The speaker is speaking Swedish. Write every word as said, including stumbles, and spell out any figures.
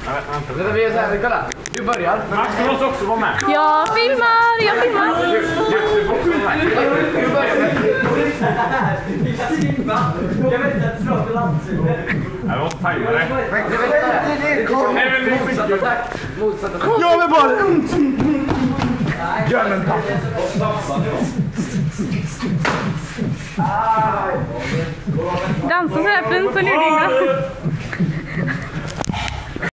Vänta, vi är så här, kolla. Du börjar. Max, du måste också vara med. Jag filmar, jag filmar. Du får också vara med. Du börjar med. Jag vet inte att det slår till landsidan. Jag måste tajma det. Nej, men motsatt attack. Motsatt attack. Jag vill bara... Gör en tapp. Dansa så här fint så nu Linda.